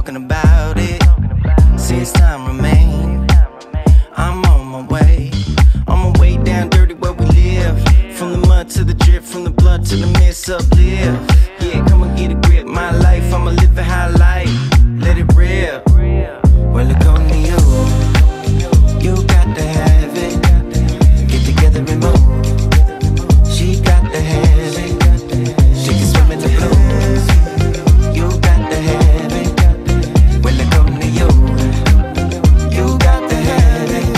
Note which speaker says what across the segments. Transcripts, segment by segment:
Speaker 1: talking about it since time remained. I'm on my way down dirty where we live. From the mud to the drip, from the blood to the mist, uplift. Yeah, come and get a grip, my life, I'ma live a high life, let it rip. Well, look on you, you got to have it. Get together and move. She got to have it. She can swim in the blues. You got to have it. Well, look on you, you got to have it.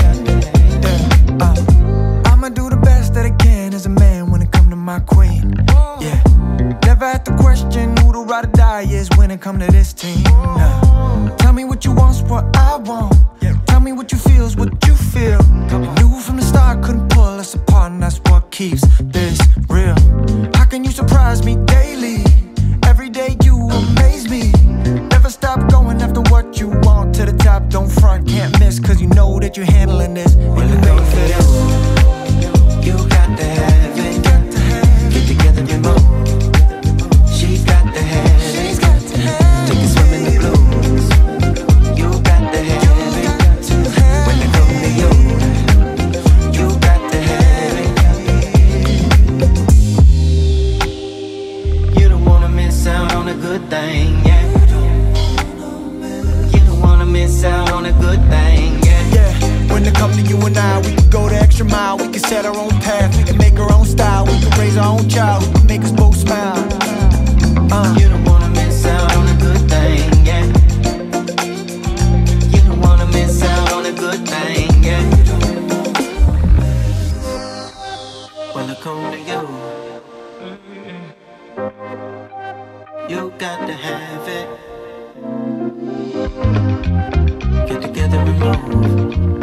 Speaker 1: I'ma do the best that I can as a man when it come to my queen. Yeah, never have to question who the ride or die is when it come to this team. Tell me what you want's what I want. Tell me what you feel's what you feel. Knew from the start couldn't pull us apart, and that's what keeps this real. How can you surprise me daily? Every day you amaze me. Never stop going after what you want. To the top, don't front, can't miss, cause you know that you're handling this. And you made for this. You got to have it. Get together and move. She's got to have it. Take a swim in the blues. You got to have it. When it comes to you, you got to have it. You don't wanna miss out on a good thing, yeah. You don't wanna miss out on a good thing, yeah.
Speaker 2: Yeah, when it come to you and I, we can go the extra mile. We can set our own path, we can make our own style. We can raise our own child, we can make us both smile.
Speaker 1: You don't wanna miss out on a good thing, yeah. You don't wanna miss out on a good thing, yeah. When I come to you, you got to have it. Get together and move.